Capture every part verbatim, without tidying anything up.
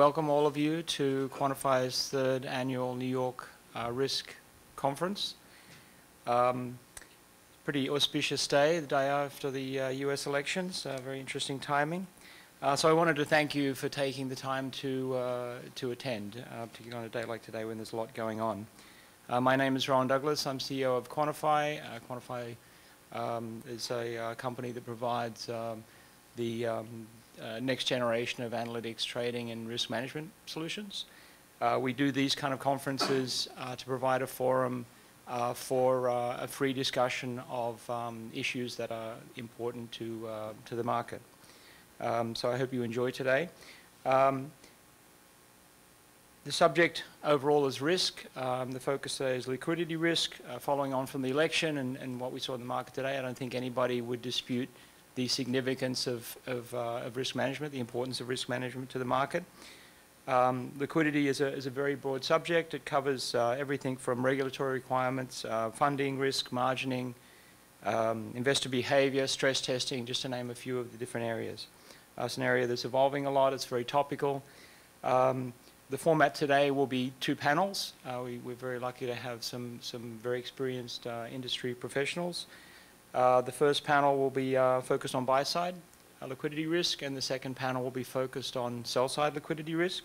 welcome all of you to Quantifi's third annual New York uh, Risk Conference. Um, pretty auspicious day, the day after the uh, U S elections, uh, very interesting timing. Uh, so I wanted to thank you for taking the time to, uh, to attend, uh, particularly on a day like today when there's a lot going on. Uh, my name is Rowan Douglas. I'm C E O of Quantifi. Uh, Quantifi um, is a uh, company that provides um, the um, uh, next generation of analytics, trading, and risk management solutions. Uh, we do these kind of conferences uh, to provide a forum uh, for uh, a free discussion of um, issues that are important to, uh, to the market. Um, so I hope you enjoy today. Um, the subject overall is risk. Um, the focus today is liquidity risk. Uh, following on from the election and, and what we saw in the market today, I don't think anybody would dispute the significance of, of, uh, of risk management, the importance of risk management to the market. Um, liquidity is a, is a very broad subject. It covers uh, everything from regulatory requirements, uh, funding, risk, margining, um, investor behavior, stress testing, just to name a few of the different areas. Uh, it's an area that's evolving a lot. It's very topical. Um, the format today will be two panels. Uh, we, we're very lucky to have some, some very experienced uh, industry professionals. Uh, the first panel will be uh, focused on buy-side uh, liquidity risk, and the second panel will be focused on sell-side liquidity risk.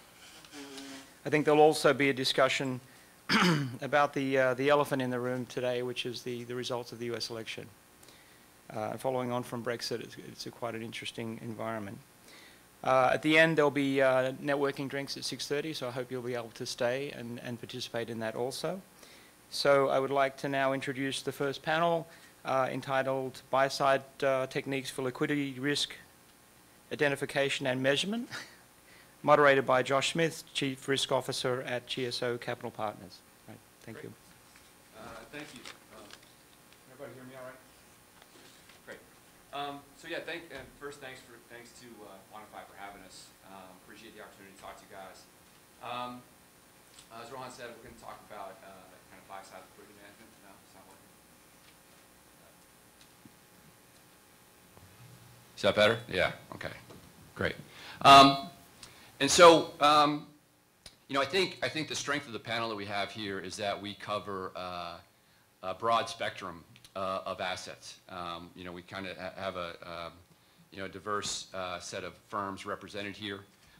I think there'll also be a discussion about the, uh, the elephant in the room today, which is the, the results of the U S election. Uh, following on from Brexit, it's, it's a quite an interesting environment. Uh, at the end, there'll be uh, networking drinks at six thirty, so I hope you'll be able to stay and, and participate in that also. So I would like to now introduce the first panel, uh, entitled Buy-Side uh, Techniques for Liquidity Risk Identification and Measurement, moderated by Josh Smith, Chief Risk Officer at G S O Capital Partners. Right, thank Great. you. Uh, thank you. Um, everybody hear me all right? Great. Um, so yeah, thank, and first thanks for thanks to uh, Quantifi for having us. Um, appreciate the opportunity to talk to you guys. Um, as Rohan said, we're going to talk about uh, kind of buy-side liquidity management. No, it's not working. Is that better? Yeah. Okay. Great. Um, and so, um, you know, I think I think the strength of the panel that we have here is that we cover uh, a broad spectrum uh, of assets. Um, you know, we kind of ha have a um, you know diverse uh, set of firms represented here,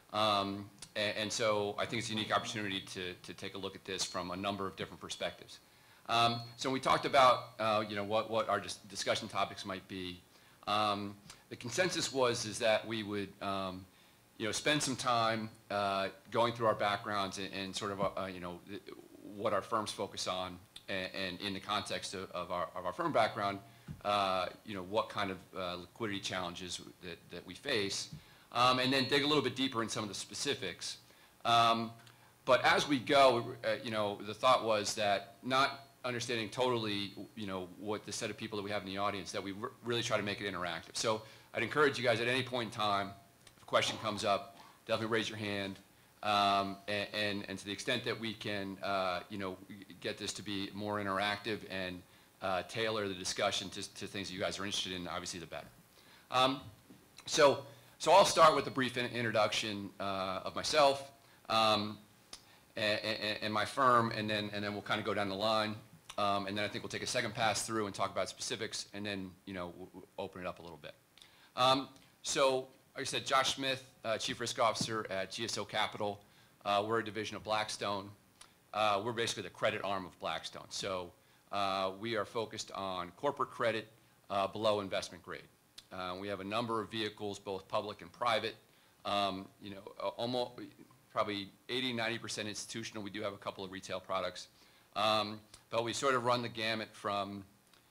um, and, and so I think it's a unique opportunity to to take a look at this from a number of different perspectives. Um, so when we talked about uh, you know what what our dis discussion topics might be. Um, the consensus was is that we would um, you know spend some time uh, going through our backgrounds and, and sort of uh, you know what our firms focus on, and, and in the context of, of our of our firm background, uh, you know what kind of uh, liquidity challenges that that we face, um, and then dig a little bit deeper in some of the specifics. Um, but as we go, uh, you know the thought was that not understanding totally, you know, what the set of people that we have in the audience, that we really try to make it interactive. So I'd encourage you guys at any point in time, if a question comes up, definitely raise your hand. Um, and, and, and to the extent that we can, uh, you know, get this to be more interactive and uh, tailor the discussion to, to things that you guys are interested in, obviously the better. Um, so, so I'll start with a brief in introduction uh, of myself um, and, and, and my firm, and then, and then we'll kind of go down the line. Um, and then I think we'll take a second pass through and talk about specifics, and then you know we'll, we'll open it up a little bit. Um, so, like I said, Josh Smith, uh, Chief Risk Officer at G S O Capital. Uh, we're a division of Blackstone. Uh, we're basically the credit arm of Blackstone. So uh, we are focused on corporate credit uh, below investment grade. Uh, we have a number of vehicles, both public and private. Um, you know, almost probably eighty, ninety percent institutional. We do have a couple of retail products. Um, but we sort of run the gamut from,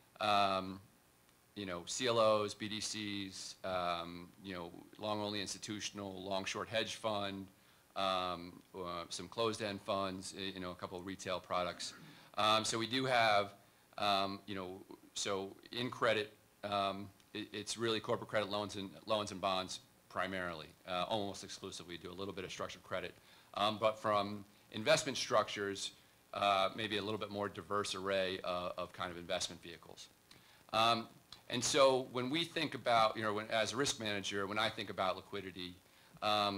um, you know, C L Os, B D Cs, um, you know, long-only institutional, long-short hedge fund, um, uh, some closed-end funds, you know, a couple of retail products. Um, so we do have, um, you know, so in credit, um, it, it's really corporate credit loans and loans and bonds primarily, uh, almost exclusively. We do a little bit of structured credit, um, but from investment structures. Uh, maybe a little bit more diverse array uh, of kind of investment vehicles. Um, and so when we think about, you know, when, as a risk manager, when I think about liquidity, um,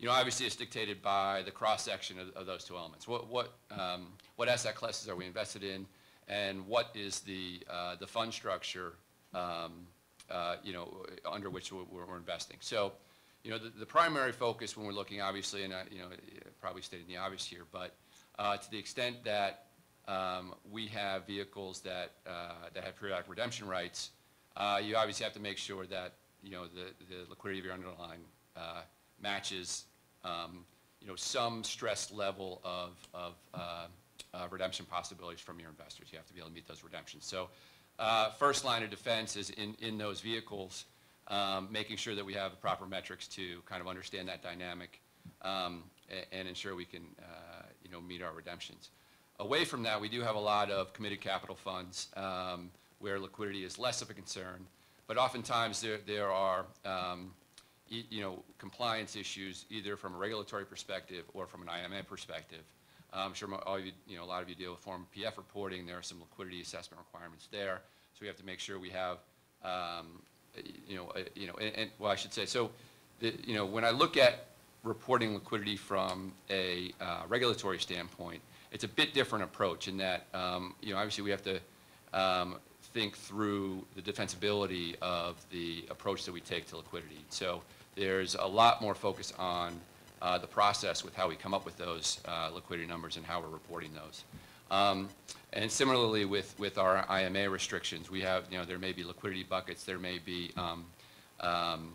you know, obviously it's dictated by the cross-section of, of those two elements. What, what, um, what asset classes are we invested in, and what is the, uh, the fund structure, um, uh, you know, under which we're, we're investing. So, you know, the, the primary focus when we're looking, obviously, and, uh, you know, probably stating the obvious here, but uh, to the extent that um, we have vehicles that, uh, that have periodic redemption rights, uh, you obviously have to make sure that, you know, the, the liquidity of your underlying uh, matches, um, you know, some stress level of, of uh, uh, redemption possibilities from your investors. You have to be able to meet those redemptions. So uh, first line of defense is in, in those vehicles, um, making sure that we have the proper metrics to kind of understand that dynamic um, and, and ensure we can, uh, you know, meet our redemptions. Away from that, we do have a lot of committed capital funds um, where liquidity is less of a concern, but oftentimes there, there are, um, e you know, compliance issues either from a regulatory perspective or from an I M A perspective. Um, I'm sure all of you, you know, a lot of you deal with Form P F reporting. There are some liquidity assessment requirements there, so we have to make sure we have, um, you know, uh, you know, and, and well, I should say, so, the, you know, when I look at reporting liquidity from a uh, regulatory standpoint, it's a bit different approach in that, um, you know, obviously we have to um, think through the defensibility of the approach that we take to liquidity. So there's a lot more focus on uh, the process with how we come up with those uh, liquidity numbers and how we're reporting those. Um, and similarly with, with our I M A restrictions, we have, you know, there may be liquidity buckets, there may be, um, um,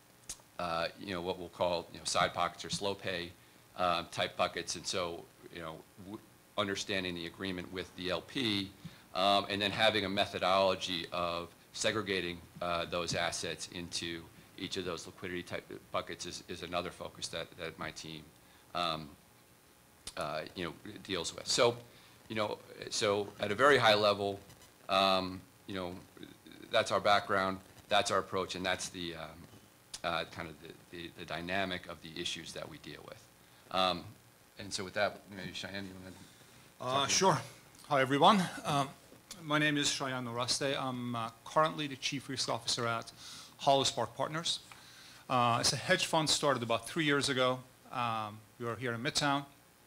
uh, you know, what we'll call, you know, side pockets or slow pay uh, type buckets. And so, you know, w understanding the agreement with the L P, um, and then having a methodology of segregating uh, those assets into each of those liquidity type buckets is, is another focus that, that my team, um, uh, you know, deals with. So, you know, so at a very high level, um, you know, that's our background, that's our approach, and that's the um, uh, kind of the, the, the dynamic of the issues that we deal with. Um, and so with that, maybe Shayan, you want to? Uh, sure. Hi, everyone. Um, my name is Shayan Norasteh. I'm uh, currently the Chief Risk Officer at Hollis Partners. Uh, it's a hedge fund started about three years ago. Um, we are here in Midtown.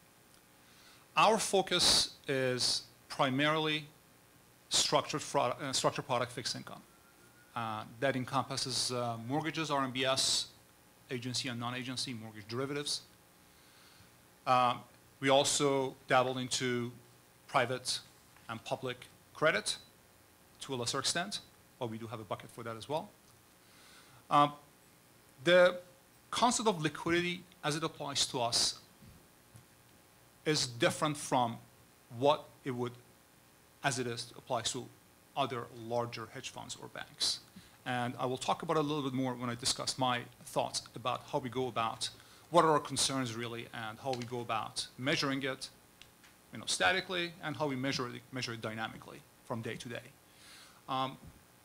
Our focus is primarily structured, fraud, uh, structured product fixed income. Uh, that encompasses uh, mortgages, R M B S, agency and non-agency mortgage derivatives. Uh, We also dabble into private and public credit to a lesser extent, but we do have a bucket for that as well. Um, the concept of liquidity as it applies to us is different from what it would, as it is, applies to other larger hedge funds or banks. And I will talk about it a little bit more when I discuss my thoughts about how we go about what are our concerns really, and how we go about measuring it, you know, statically, and how we measure it, measure it dynamically from day to day. Um,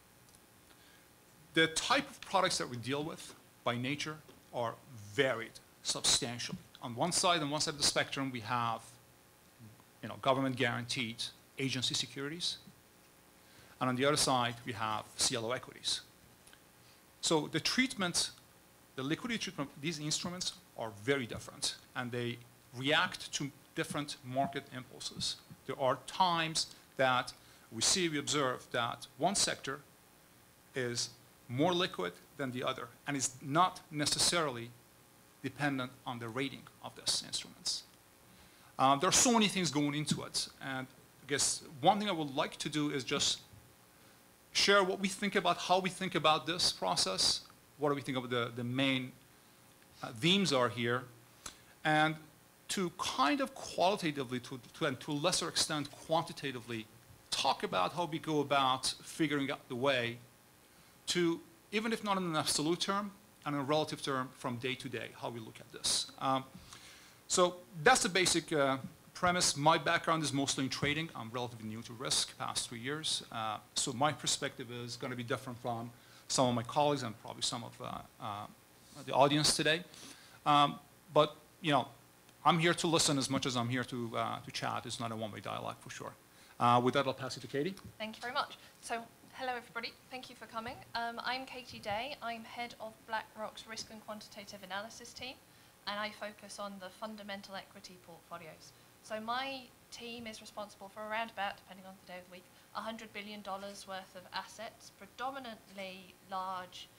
the type of products that we deal with, by nature, are varied substantially. On one side, on one side of the spectrum, we have, you know, government-guaranteed agency securities, and on the other side, we have C L O equities. So the treatment, the liquidity treatment of these instruments are very different, and they react to different market impulses. There are times that we see, we observe that one sector is more liquid than the other, and is not necessarily dependent on the rating of these instruments. Um, there are so many things going into it, and I guess one thing I would like to do is just share what we think about, how we think about this process, what do we think of the, the main Uh, themes are here, and to kind of qualitatively, to, to, and to a lesser extent quantitatively, talk about how we go about figuring out the way to, even if not in an absolute term, and in a relative term, from day to day, how we look at this. Um, so that's the basic uh, premise. My background is mostly in trading. I'm relatively new to risk, past three years. Uh, so my perspective is going to be different from some of my colleagues and probably some of uh, uh, the audience today. Um, but, you know, I'm here to listen as much as I'm here to, uh, to chat. It's not a one-way dialogue for sure. Uh, with that, I'll pass it to Katie. Thank you very much. So, hello everybody. Thank you for coming. Um, I'm Katie Day. I'm head of BlackRock's Risk and Quantitative Analysis team. and I focus on the fundamental equity portfolios. So my team is responsible for around about, depending on the day of the week, one hundred billion dollars worth of assets, predominantly large,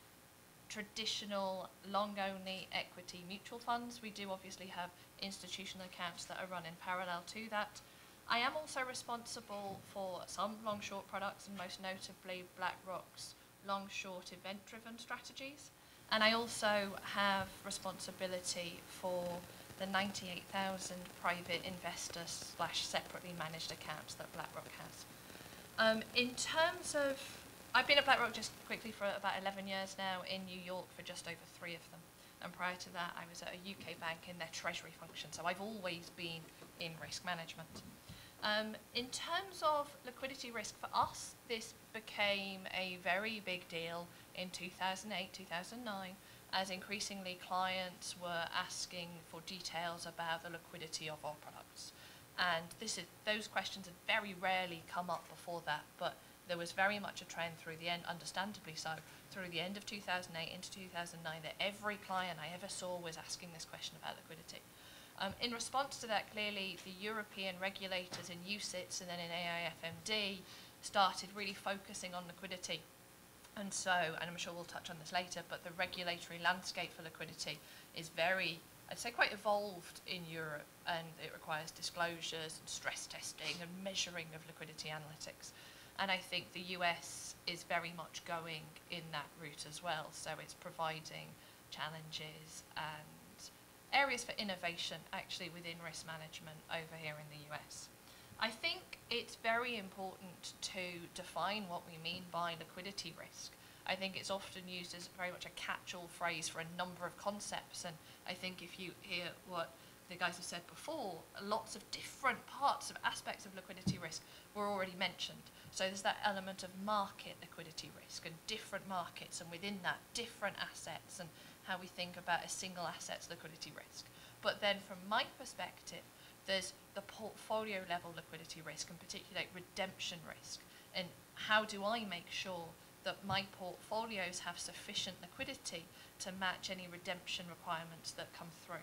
traditional, long-only equity mutual funds. We do obviously have institutional accounts that are run in parallel to that. I am also responsible for some long-short products, and most notably BlackRock's long-short event-driven strategies. And I also have responsibility for the ninety-eight thousand private investor slash separately managed accounts that BlackRock has. Um, in terms of, I've been at BlackRock just quickly for about eleven years now, in New York for just over three of them. And prior to that, I was at a U K bank in their treasury function. So I've always been in risk management. Um, in terms of liquidity risk for us, this became a very big deal in two thousand eight, two thousand nine, as increasingly clients were asking for details about the liquidity of our products. And this is, those questions had very rarely come up before that, but there was very much a trend through the end, understandably so, through the end of two thousand eight into two thousand nine, that every client I ever saw was asking this question about liquidity. Um, in response to that, clearly, the European regulators in U C I T S and then in A I F M D started really focusing on liquidity. And so, and I'm sure we'll touch on this later, but the regulatory landscape for liquidity is very, I'd say, quite evolved in Europe, and it requires disclosures and stress testing and measuring of liquidity analytics. And I think the U S is very much going in that route as well. So it's providing challenges and areas for innovation actually within risk management over here in the U S. I think it's very important to define what we mean by liquidity risk. I think it's often used as very much a catch-all phrase for a number of concepts, and I think if you hear what the guys have said before, lots of different parts of aspects of liquidity risk were already mentioned. So there's that element of market liquidity risk and different markets, and within that, different assets and how we think about a single asset's liquidity risk. But then from my perspective, there's the portfolio level liquidity risk, and particularly redemption risk. And how do I make sure that my portfolios have sufficient liquidity to match any redemption requirements that come through?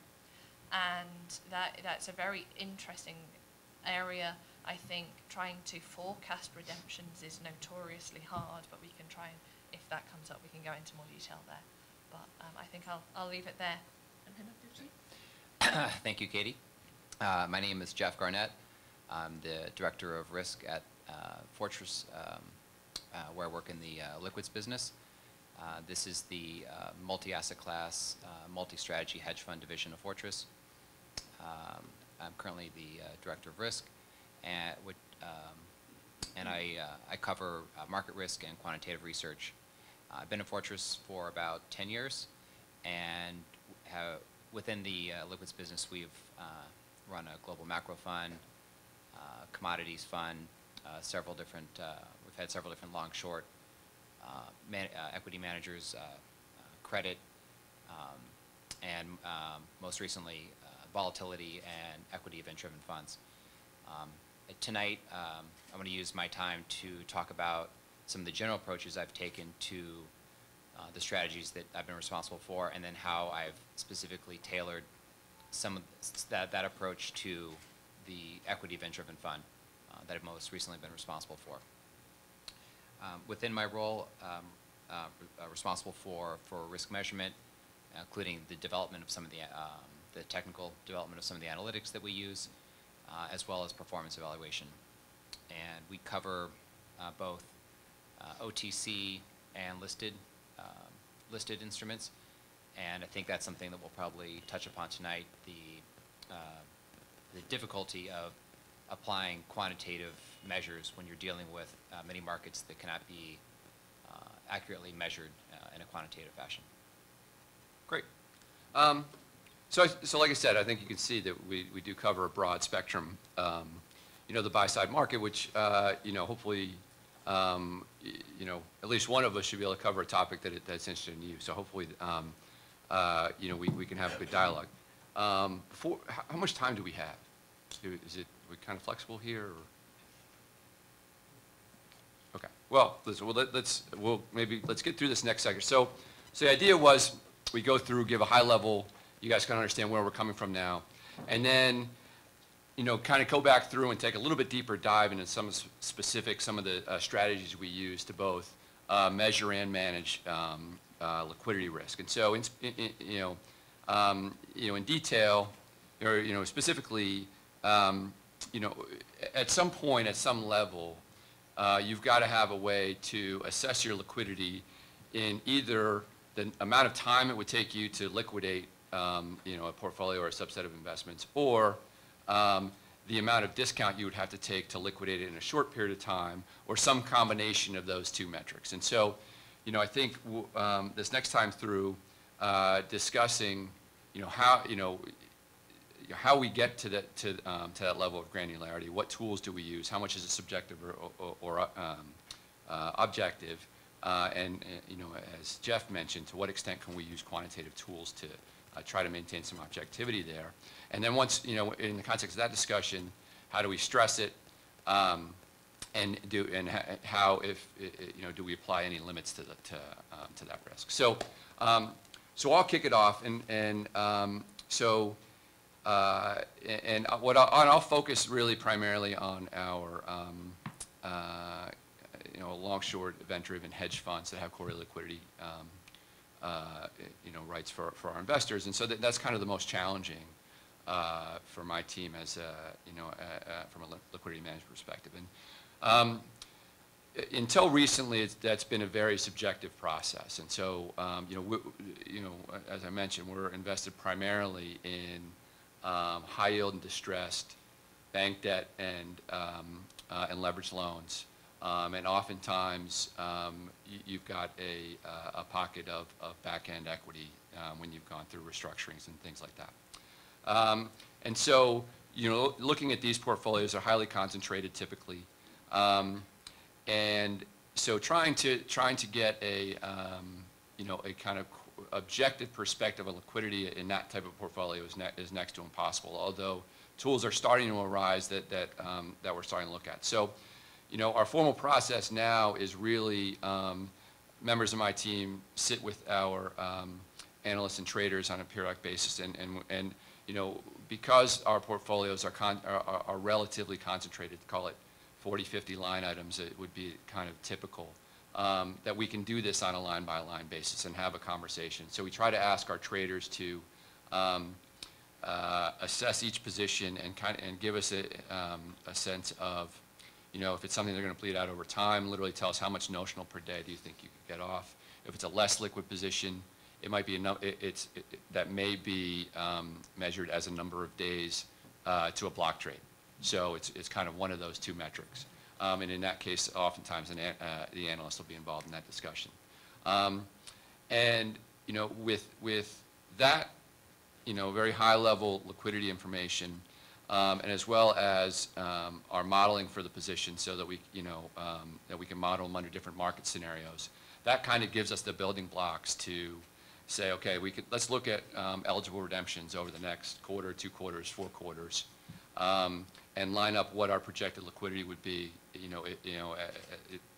And that that's a very interesting area. I think trying to forecast redemptions is notoriously hard, but we can try and, if that comes up, we can go into more detail there. But um, I think I'll, I'll leave it there. And hand over to you. Thank you, Katie. Uh, my name is Jeff Garnett. I'm the Director of Risk at uh, Fortress, um, uh, where I work in the uh, liquids business. Uh, this is the uh, multi-asset class, uh, multi-strategy hedge fund division of Fortress. Um, I'm currently the uh, Director of Risk, and, would, um, and I, uh, I cover uh, market risk and quantitative research. Uh, I've been at Fortress for about ten years, and have, within the uh, liquids business, we've uh, run a global macro fund, uh, commodities fund, uh, several different, uh, we've had several different long short uh, man, uh, equity managers, uh, uh, credit, um, and um, most recently uh, volatility and equity event-driven funds. Um, tonight, um, I'm going to use my time to talk about some of the general approaches I've taken to uh, the strategies that I've been responsible for, and then how I've specifically tailored some of that, that approach to the equity event-driven fund uh, that I've most recently been responsible for. Um, within my role, um, uh, re uh, responsible for, for risk measurement, uh, including the development of some of the, um, the technical development of some of the analytics that we use, uh, as well as performance evaluation. And we cover uh, both uh, O T C and listed, um, listed instruments. And I think that's something that we'll probably touch upon tonight, the, uh, the difficulty of applying quantitative measures when you're dealing with uh, many markets that cannot be uh, accurately measured uh, in a quantitative fashion. Great. Um, so, I, so like I said, I think you can see that we, we do cover a broad spectrum. Um, you know, the buy-side market, which, uh, you know, hopefully, um, y you know, at least one of us should be able to cover a topic that it, that's interested in you. So hopefully, um, uh, you know, we, we can have a good dialogue. Um, before, how, how much time do we have? Is it, are we kind of flexible here? Or? Okay. Well, listen, well, let, let's, we'll maybe, let's get through this next section. So, so the idea was we go through, give a high level you guys can understand where we're coming from now. And then, you know, kind of go back through and take a little bit deeper dive into some specific, some of the uh, strategies we use to both uh, measure and manage um, uh, liquidity risk. And so, in, in, you know, um, you know, in detail, or you know, specifically, um, you know, at some point, at some level, uh, you've got to have a way to assess your liquidity in either the amount of time it would take you to liquidate, um, you know, a portfolio or a subset of investments, or um, the amount of discount you would have to take to liquidate it in a short period of time, or some combination of those two metrics. And so, you know, I think w um, this next time through, uh, discussing, you know, how, you know, how we get to that to um, to that level of granularity. What tools do we use? How much is it subjective or, or, or um, uh, objective? Uh, and uh, you know, as Jeff mentioned, to what extent can we use quantitative tools to uh, try to maintain some objectivity there? And then once, you know, in the context of that discussion, how do we stress it? Um, and do and ha how, if you know, do we apply any limits to the to um, to that risk? So, um, so I'll kick it off, and and um, so. Uh, and what I'll, and I'll focus really primarily on our, um, uh, you know, long-short, event-driven hedge funds that have correlated liquidity, um, uh, you know, rights for for our investors, and so that, that's kind of the most challenging uh, for my team as a, you know, uh, uh, from a liquidity management perspective. And um, until recently, it's, that's been a very subjective process, and so um, you know, we, you know, as I mentioned, we're invested primarily in Um, high yield and distressed bank debt and um, uh, and leveraged loans, um, and oftentimes um, you, you've got a, uh, a pocket of, of back end equity um, when you've gone through restructurings and things like that. Um, and so, you know, looking at these portfolios are highly concentrated typically, um, and so trying to trying to get a um, you know, a kind of objective perspective of liquidity in that type of portfolio is, ne is next to impossible, although tools are starting to arise that, that, um, that we're starting to look at. So, you know, our formal process now is really um, members of my team sit with our um, analysts and traders on a periodic basis, and, and, and you know, because our portfolios are, con are, are relatively concentrated, call it forty, fifty line items, it would be kind of typical. Um, that we can do this on a line-by-line basis and have a conversation. So we try to ask our traders to um, uh, assess each position and kind of, and give us a, um, a sense of, you know, if it's something they're going to bleed out over time, literally tell us how much notional per day do you think you could get off. If it's a less liquid position, it might be a no, it, it's it, it, that may be um, measured as a number of days uh, to a block trade. So it's it's kind of one of those two metrics. Um, and in that case, oftentimes an, uh, the analyst will be involved in that discussion. Um, and you know, with with that, you know, very high-level liquidity information, um, and as well as um, our modeling for the position, so that we, you know, um, that we can model them under different market scenarios. That kind of gives us the building blocks to say, okay, we could let's look at um, eligible redemptions over the next quarter, two quarters, four quarters. Um, and line up what our projected liquidity would be, you know, it, you know, uh, it,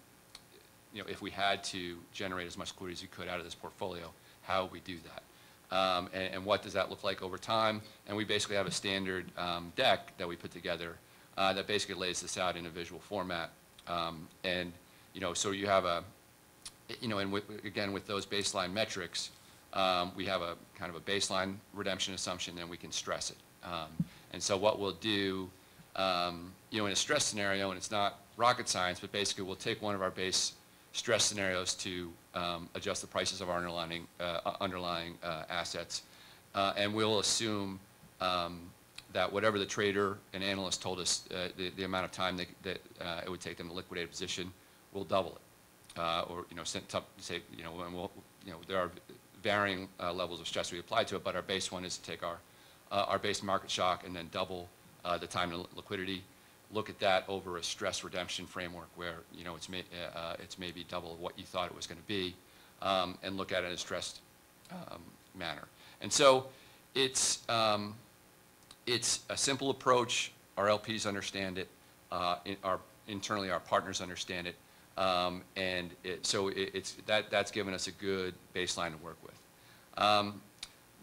you know, if we had to generate as much liquidity as we could out of this portfolio, how would we do that? Um, and, and what does that look like over time? And we basically have a standard um, deck that we put together uh, that basically lays this out in a visual format. Um, and, you know, so you have a, you know, and with, again, with those baseline metrics, um, we have a kind of a baseline redemption assumption, and we can stress it. Um, And so what we'll do, um, you know, in a stress scenario, and it's not rocket science, but basically we'll take one of our base stress scenarios to um, adjust the prices of our underlying, uh, underlying uh, assets, uh, and we'll assume um, that whatever the trader and analyst told us uh, the, the amount of time they, that uh, it would take them to liquidate a position, we'll double it, uh, or you know, say, you know, and we'll, you know, there are varying uh, levels of stress we apply to it, but our base one is to take our Uh, our base market shock and then double uh, the time to liquidity. Look at that over a stress redemption framework where, you know, it's, may, uh, it's maybe double what you thought it was going to be, um, and look at it in a stressed um, manner. And so it's, um, it's a simple approach. Our L Ps understand it. Uh, in our, internally, our partners understand it. Um, and it, so it, it's, that, that's given us a good baseline to work with. Um,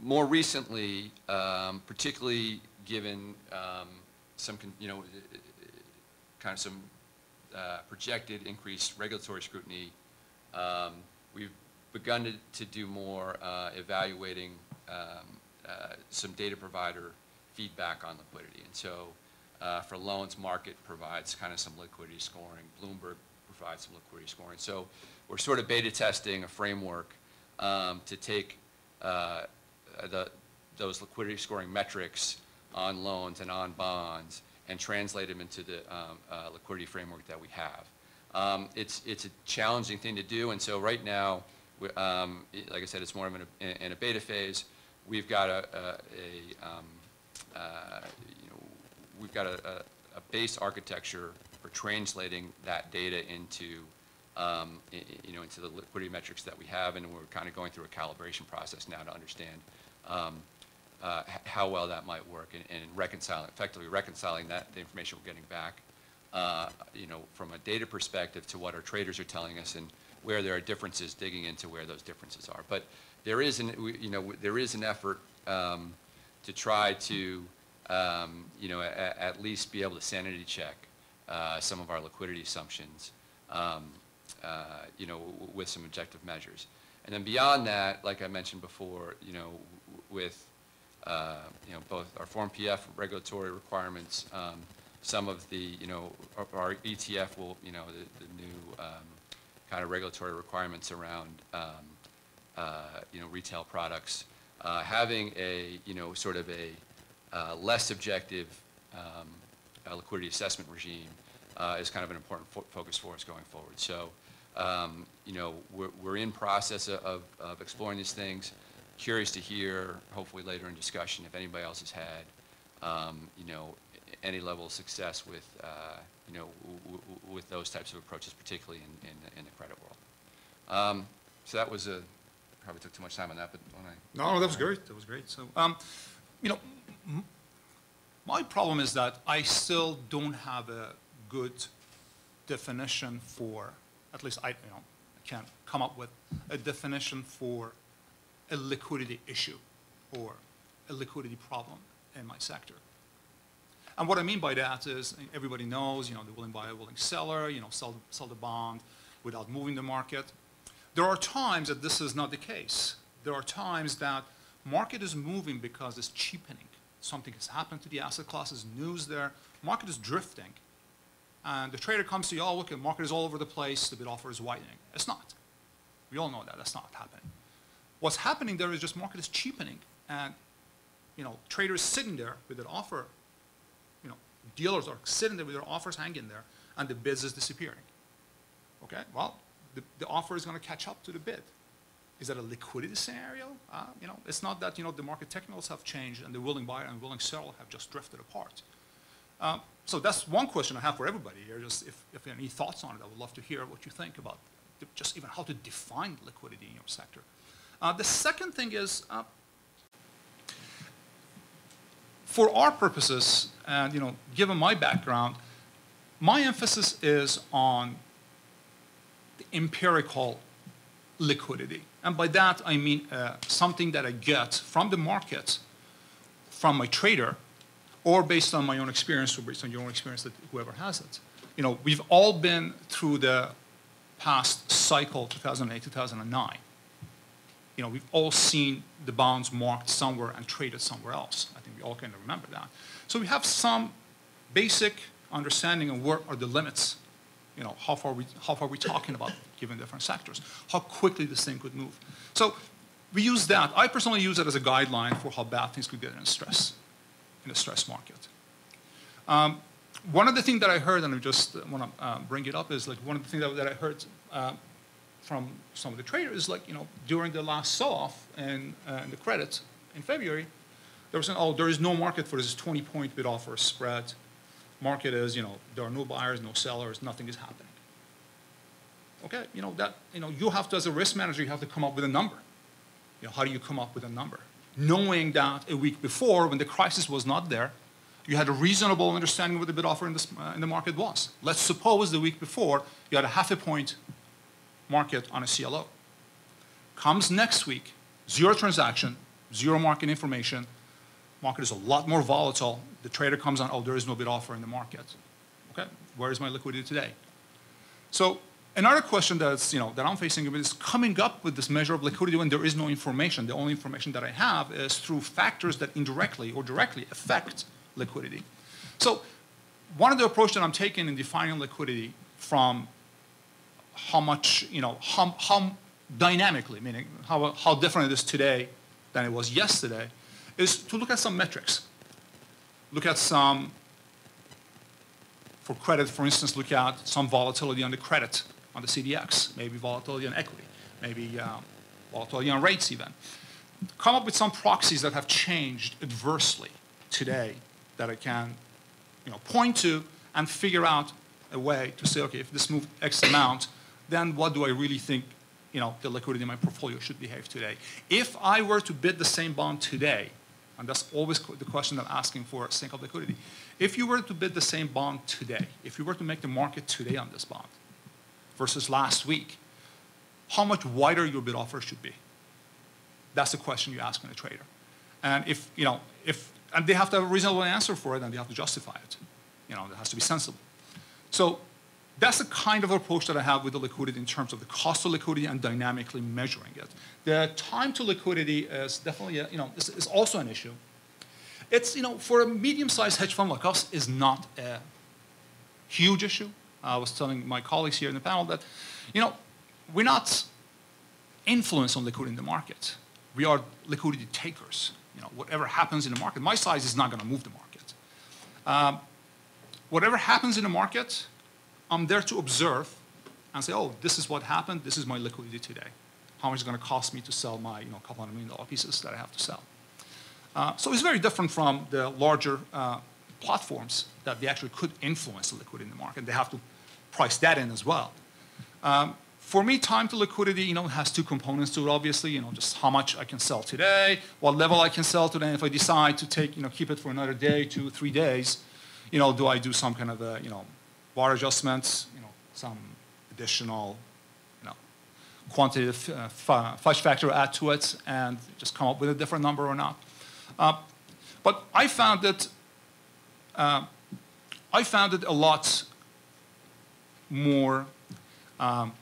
more recently, um, particularly given um, some, con you know, kind of some uh, projected increased regulatory scrutiny, um, we've begun to, to do more uh, evaluating um, uh, some data provider feedback on liquidity. And so uh, for loans, Market provides kind of some liquidity scoring. Bloomberg provides some liquidity scoring. So we're sort of beta testing a framework um, to take uh, the, those liquidity scoring metrics on loans and on bonds and translate them into the um, uh, liquidity framework that we have. Um, it's, it's a challenging thing to do, and so right now, we, um, it, like I said, it's more of an, in, in a beta phase. We've got a, a, a um, uh, you know, we've got a, a, a base architecture for translating that data into, um, I, you know, into the liquidity metrics that we have, and we're kind of going through a calibration process now to understand um, uh, how well that might work, and, and reconciling, effectively reconciling that the information we're getting back, uh, you know, from a data perspective to what our traders are telling us, and where there are differences, digging into where those differences are. But there is an, you know, there is an effort um, to try to, um, you know, a, at least be able to sanity check uh, some of our liquidity assumptions, um, uh, you know, w with some objective measures. And then beyond that, like I mentioned before, you know, with, uh, you know, both our Form P F regulatory requirements, um, some of the, you know, our, our E T F will, you know, the, the new um, kind of regulatory requirements around, um, uh, you know, retail products, uh, having a, you know, sort of a uh, less subjective um, uh, liquidity assessment regime uh, is kind of an important fo focus for us going forward. So, um, you know, we're, we're in process of, of exploring these things. Curious to hear, hopefully later in discussion, if anybody else has had, um, you know, any level of success with, uh, you know, w w with those types of approaches, particularly in, in, in the credit world. Um, so that was a, probably took too much time on that, but when I... No, that was great. That was great. So, um, you know, m my problem is that I still don't have a good definition for, at least I, you know, I can't come up with a definition for a liquidity issue or a liquidity problem in my sector. And what I mean by that is everybody knows, you know, the willing buyer, willing seller, you know, sell, sell the bond without moving the market. There are times that this is not the case. There are times that market is moving because it's cheapening. Something has happened to the asset classes, news there, market is drifting. And the trader comes to you, oh, look, the market is all over the place, the bid offer is widening. It's not. We all know that, that's not happening. What's happening there is just market is cheapening, and, you know, traders sitting there with an offer, you know, dealers are sitting there with their offers hanging there, and the bids is disappearing. Okay, well, the, the offer is going to catch up to the bid. Is that a liquidity scenario? Uh, you know, it's not that, you know, the market technicals have changed and the willing buyer and willing seller have just drifted apart. Uh, so that's one question I have for everybody here. Just if, if you have any thoughts on it, I would love to hear what you think about the, just even how to define liquidity in your sector. Uh, the second thing is, uh, for our purposes, and, you know, given my background, my emphasis is on the empirical liquidity. And by that, I mean uh, something that I get from the market, from my trader, or based on my own experience, or based on your own experience, that whoever has it. You know, we've all been through the past cycle, two thousand eight, two thousand nine. You know, we've all seen the bonds marked somewhere and traded somewhere else. I think we all kind of remember that. So we have some basic understanding of where are the limits. You know, how far we how far are we talking about given different sectors? How quickly this thing could move. So we use that. I personally use it as a guideline for how bad things could get in stress, in a stress market. Um, one of the things that I heard, and I just want to uh, bring it up, is like one of the things that, that I heard uh, from some of the traders is like, you know, during the last sell-off and uh, the credit in February, they were saying, oh, there is no market for this twenty point bid offer spread. Market is, you know, there are no buyers, no sellers, nothing is happening. Okay, you know, that, you know, you have to, as a risk manager, you have to come up with a number. You know, how do you come up with a number? Knowing that a week before, when the crisis was not there, you had a reasonable understanding of what the bid offer in, this, uh, in the market was. Let's suppose the week before, you had a half a point market on a C L O. Comes next week, zero transaction, zero market information. Market is a lot more volatile. The trader comes on, oh, there is no bid offer in the market. Okay, where is my liquidity today? So another question that's, you know, that I'm facing is coming up with this measure of liquidity when there is no information. The only information that I have is through factors that indirectly or directly affect liquidity. So one of the approaches that I'm taking in defining liquidity from how much, you know, how, how dynamically, meaning how, how different it is today than it was yesterday, is to look at some metrics. Look at some, for credit, for instance, look at some volatility on the credit, on the C D X, maybe volatility on equity, maybe um, volatility on rates even. Come up with some proxies that have changed adversely today that I can, you know, point to and figure out a way to say, okay, if this moved X amount, then what do I really think, you know, the liquidity in my portfolio should behave today? If I were to bid the same bond today, and that's always the question I'm asking for sake of liquidity. If you were to bid the same bond today, if you were to make the market today on this bond versus last week, how much wider your bid offer should be? That's the question you ask a trader. And if, you know, if, and they have to have a reasonable answer for it and they have to justify it. You know, it has to be sensible. So that's the kind of approach that I have with the liquidity in terms of the cost of liquidity and dynamically measuring it. The time to liquidity is definitely, a, you know, is, is also an issue. It's, you know, for a medium-sized hedge fund like us, is not a huge issue. I was telling my colleagues here in the panel that, you know, we're not influenced on liquidity in the market. We are liquidity takers. You know, whatever happens in the market, my size is not going to move the market. Um, whatever happens in the market, I'm there to observe and say, oh, this is what happened. This is my liquidity today. How much is it going to cost me to sell my, you know, couple hundred million dollar pieces that I have to sell? Uh, so it's very different from the larger uh, platforms that they actually could influence the liquidity in the market. They have to price that in as well. Um, for me, time to liquidity, you know, has two components to it. Obviously, you know, just how much I can sell today, what level I can sell today. And if I decide to take, you know, keep it for another day, two, three days, you know, do I do some kind of a, you know, bar adjustments, you know, some additional, you know, quantitative uh, fudge factor add to it and just come up with a different number or not. Uh, but I found that uh, I found it a lot more um,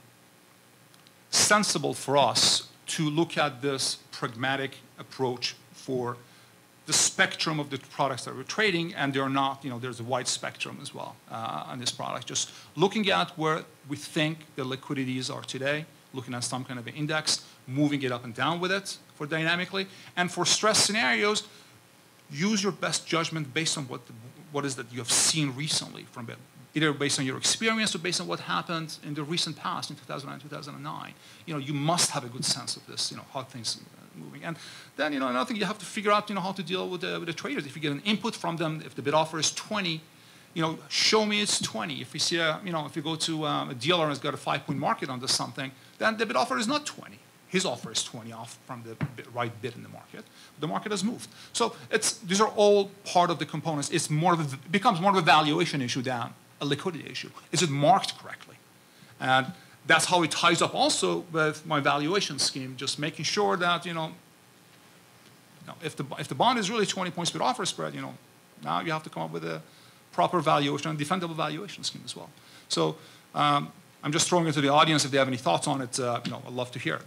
sensible for us to look at this pragmatic approach for the spectrum of the products that we're trading, and they're not, you know, there's a wide spectrum as well uh, on this product. Just looking at where we think the liquidities are today, looking at some kind of an index, moving it up and down with it for dynamically, and for stress scenarios, use your best judgment based on what the, what is that you have seen recently from it, either based on your experience or based on what happened in the recent past in two thousand nine, two thousand nine. You know, you must have a good sense of this, you know, how things are moving. And then, you know, another thing you have to figure out, you know, how to deal with the, with the traders. If you get an input from them, if the bid offer is twenty, you know, show me it's twenty. If you see a, you know, if you go to um, a dealer and has got a five-point market on this something, then the bid offer is not twenty. His offer is twenty off from the right bid in the market. The market has moved. So it's, these are all part of the components. It's more of a, it becomes more of a valuation issue than a liquidity issue. Is it marked correctly? And that's how it ties up also with my valuation scheme, just making sure that, you know, you know if, the, if the bond is really twenty points bid offer spread, you know, now you have to come up with a proper valuation and defendable valuation scheme as well. So um, I'm just throwing it to the audience. If they have any thoughts on it, uh, you know, I'd love to hear it.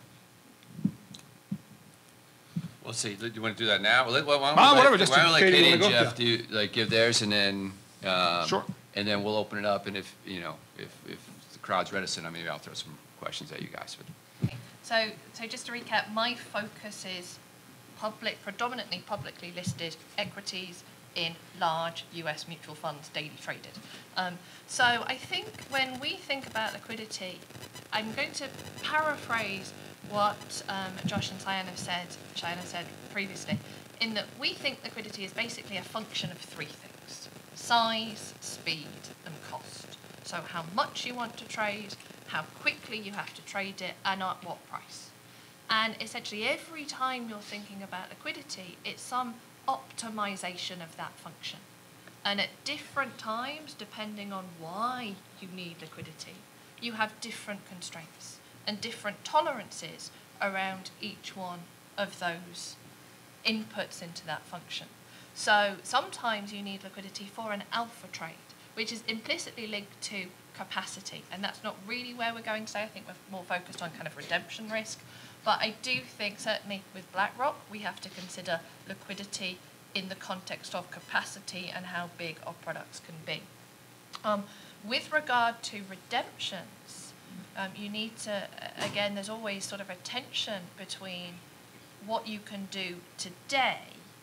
We'll see. Do you want to do that now? Well, why don't Ah, we whatever, let, just why don't we let Katie, Katie you and wanna go? Jeff do, like, give theirs, and then um, Sure. and then we'll open it up. And if you know, if if the crowd's reticent, I maybe I'll throw some questions at you guys. But. So, so just to recap, my focus is public, predominantly publicly listed equities in large U S mutual funds, daily traded. Um, so I think when we think about liquidity, I'm going to paraphrase what um, Josh and Shayan have said, Shayan has said previously, in that we think liquidity is basically a function of three things: size, speed, and cost. So how much you want to trade, how quickly you have to trade it, and at what price. And essentially every time you're thinking about liquidity, it's some optimization of that function. And at different times, depending on why you need liquidity, you have different constraints and different tolerances around each one of those inputs into that function. So sometimes you need liquidity for an alpha trade, which is implicitly linked to capacity, and that's not really where we're going today. I think we're more focused on kind of redemption risk, but I do think certainly with BlackRock we have to consider liquidity in the context of capacity and how big our products can be. Um, with regard to redemptions, um, you need to, again, there's always sort of a tension between what you can do today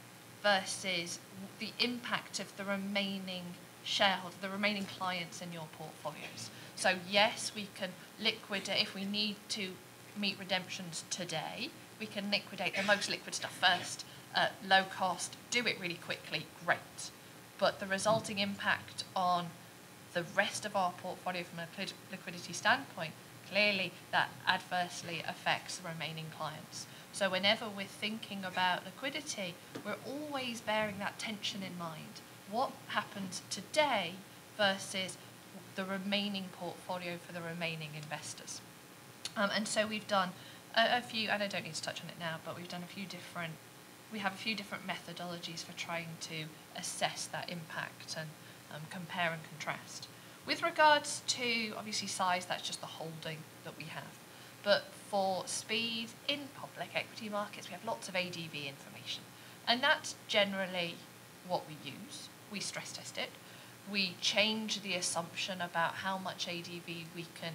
versus the impact of the remaining shareholders, the remaining clients in your portfolios. So yes, we can liquidate, if we need to meet redemptions today, we can liquidate the most liquid stuff first, at low cost, do it really quickly, great. But the resulting impact on the rest of our portfolio from a liquidity standpoint, clearly that adversely affects the remaining clients. So whenever we're thinking about liquidity, we're always bearing that tension in mind. What happens today versus the remaining portfolio for the remaining investors? Um, and so we've done a, a few, and I don't need to touch on it now, but we've done a few different, we have a few different methodologies for trying to assess that impact and um, compare and contrast. With regards to, obviously, size, that's just the holding that we have. But for speed in public equity markets, we have lots of A D V information. And that's generally what we use. We stress test it. We change the assumption about how much A D V we can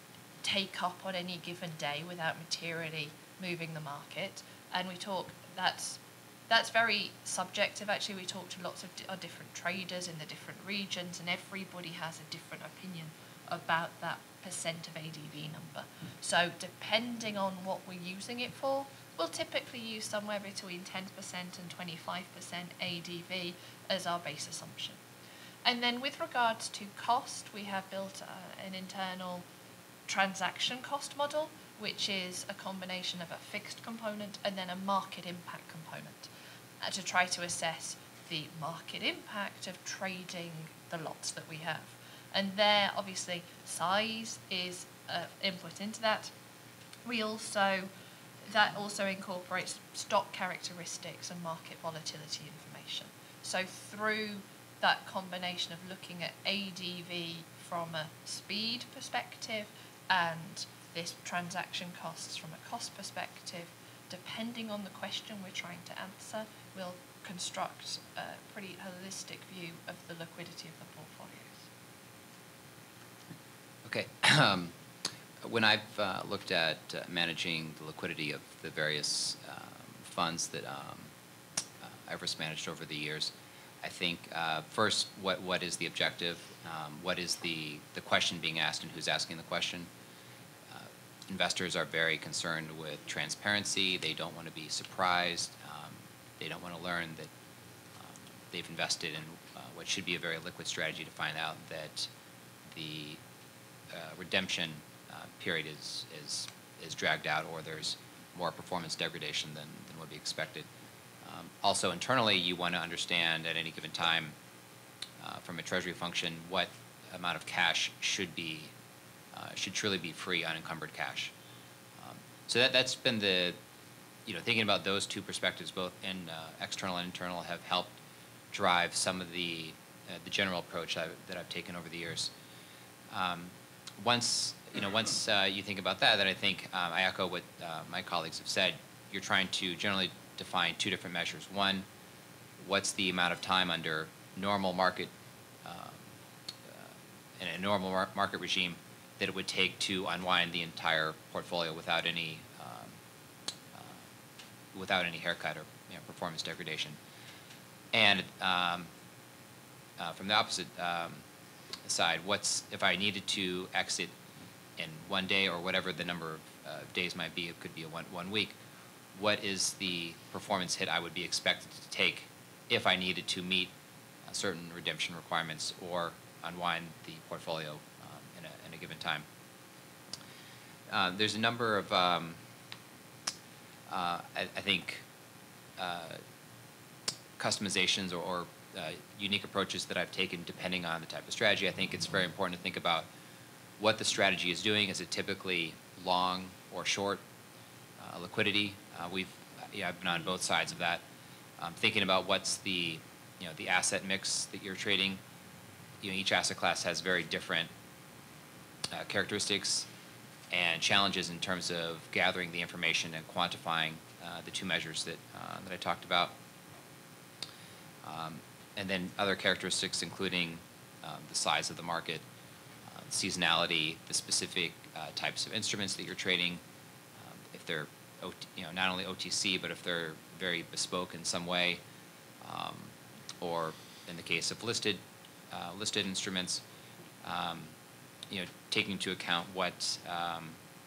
take up on any given day without materially moving the market. And we talk, that's that's very subjective. Actually, we talk to lots of di- different traders in the different regions, and everybody has a different opinion about that percent of A D V number. So depending on what we're using it for, we'll typically use somewhere between ten percent and twenty-five percent A D V as our base assumption. And then with regards to cost, we have built uh, an internal transaction cost model, which is a combination of a fixed component and then a market impact component, uh, to try to assess the market impact of trading the lots that we have. And there, obviously, size is uh, input into that. We also, that also incorporates stock characteristics and market volatility information. So through that combination of looking at A D V from a speed perspective and this transaction costs from a cost perspective, depending on the question we're trying to answer, we'll construct a pretty holistic view of the liquidity of the portfolios. Okay. Um, when I've uh, looked at uh, managing the liquidity of the various um, funds that um, uh, I've risk managed over the years, I think uh, first, what what is the objective? Um, what is the the question being asked, and who's asking the question? Uh, investors are very concerned with transparency. They don't want to be surprised. Um, they don't want to learn that um, they've invested in uh, what should be a very liquid strategy to find out that the Uh, redemption uh, period is, is, is dragged out, or there's more performance degradation than, than would be expected. Um, also, internally, you want to understand at any given time uh, from a treasury function what amount of cash should be, uh, should truly be free, unencumbered cash. Um, so that, that's been the, you know, thinking about those two perspectives, both in uh, external and internal, have helped drive some of the, uh, the general approach I've, that I've taken over the years. Um, Once you know, once uh, you think about that, then I think um, I echo what uh, my colleagues have said. You're trying to generally define two different measures. One, what's the amount of time under normal market, um, uh, in a normal mar market regime, that it would take to unwind the entire portfolio without any, um, uh, without any haircut or you know, performance degradation. And um, uh, from the opposite Um, side, what's if I needed to exit in one day or whatever the number of uh, days might be, it could be a one, one week, what is the performance hit I would be expected to take if I needed to meet uh, certain redemption requirements or unwind the portfolio um, in, a, in a given time. Uh, there's a number of, um, uh, I, I think, uh, customizations or, or Uh, unique approaches that I've taken depending on the type of strategy. I think it's very important to think about what the strategy is doing. Is it typically long or short uh, liquidity? Uh, we've, yeah, I've been on both sides of that. um, thinking about what's the, you know, the asset mix that you're trading. You know, each asset class has very different uh, characteristics and challenges in terms of gathering the information and quantifying uh, the two measures that, uh, that I talked about. Um, and then other characteristics including um, the size of the market, uh, seasonality, the specific uh, types of instruments that you're trading, um, if they're O T, you know, not only O T C, but if they're very bespoke in some way, um, or in the case of listed, uh, listed instruments, um, you know, taking into account what, um,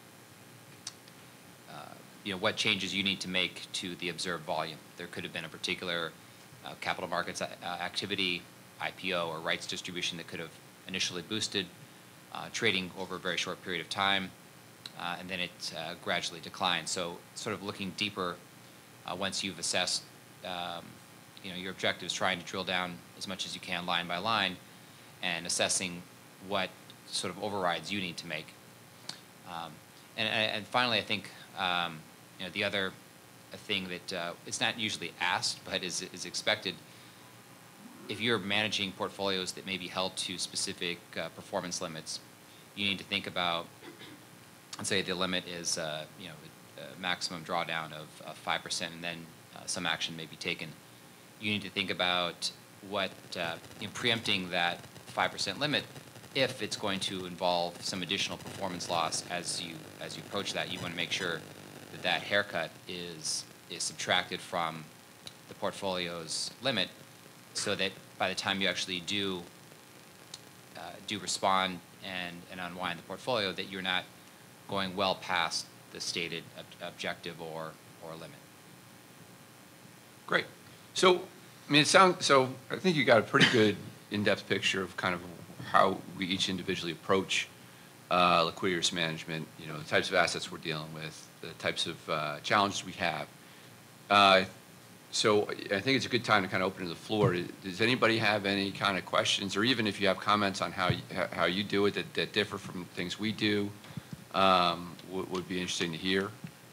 uh, you know, what changes you need to make to the observed volume. There could have been a particular uh, capital markets uh, activity, I P O or rights distribution that could have initially boosted uh, trading over a very short period of time, uh, and then it uh, gradually declined. So sort of looking deeper uh, once you've assessed, um, you know, your objectives, trying to drill down as much as you can line by line and assessing what sort of overrides you need to make. Um, and, and finally, I think um, you know, the other thing that uh, it's not usually asked but is, is expected, if you're managing portfolios that may be held to specific uh, performance limits, you need to think about, let's say the limit is uh, you know, a maximum drawdown of uh, five percent and then uh, some action may be taken. You need to think about what, uh, you know, preempting that five percent limit, if it's going to involve some additional performance loss as you as you approach that, you want to make sure that that haircut is is subtracted from the portfolio's limit, so that by the time you actually do uh, do respond and, and unwind the portfolio, that you're not going well past the stated ob objective or or limit. Great. So, I mean, it sounds, so I think you got a pretty good in-depth picture of kind of how we each individually approach uh, liquidity risk management, you know, the types of assets we're dealing with, the types of uh, challenges we have. Uh, so I think it's a good time to kind of open to the floor. Does anybody have any kind of questions, or even if you have comments on how you, how you do it that, that differ from things we do, um, would, would be interesting to hear.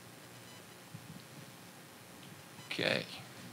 Okay.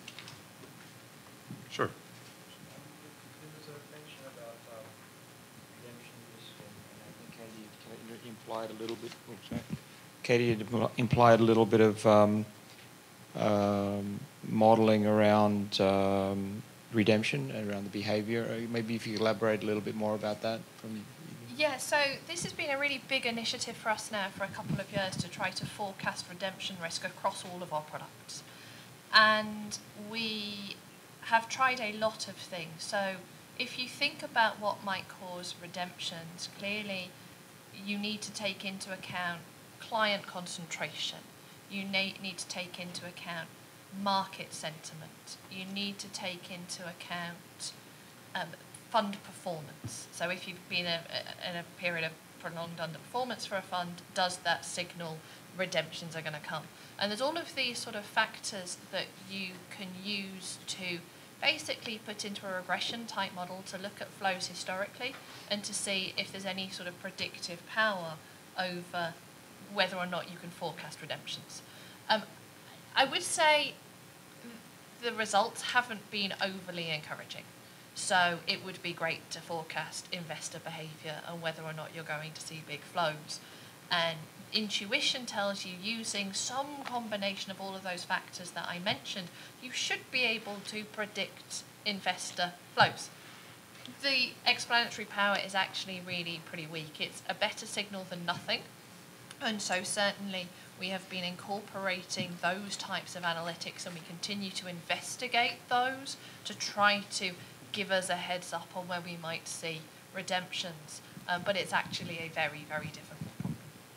Sure. There was a mention about um, redemption risk, and, and I think Katie had implied a little bit. Oops, sorry. Katie had implied a little bit of um, um, modeling around um, redemption and around the behavior. Uh, maybe if you elaborate a little bit more about that. From Yeah, so this has been a really big initiative for us now for a couple of years to try to forecast redemption risk across all of our products. And we have tried a lot of things. So if you think about what might cause redemptions, clearly you need to take into account client concentration. You need, need to take into account market sentiment. You need to take into account um, fund performance. So if you've been a, a, in a period of prolonged underperformance for a fund, does that signal redemptions are going to come? And there's all of these sort of factors that you can use to basically put into a regression type model to look at flows historically and to see if there's any sort of predictive power over whether or not you can forecast redemptions. Um, I would say the results haven't been overly encouraging. So it would be great to forecast investor behaviour and whether or not you're going to see big flows. And intuition tells you, using some combination of all of those factors that I mentioned, you should be able to predict investor flows. The explanatory power is actually really pretty weak. It's a better signal than nothing. And so certainly we have been incorporating those types of analytics, and we continue to investigate those to try to give us a heads up on where we might see redemptions. Um, but it's actually a very, very difficult problem.